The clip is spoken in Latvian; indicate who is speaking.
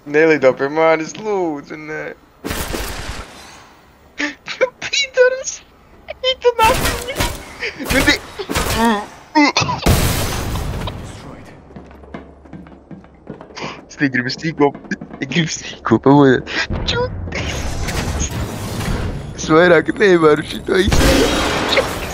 Speaker 1: Nelidopie manis lūdzu, nē. Pītaras! Ita nāc! Nu, di... Es negribu sīko, pamodāt. Čut! Es vairāk nevaru šito izsākt.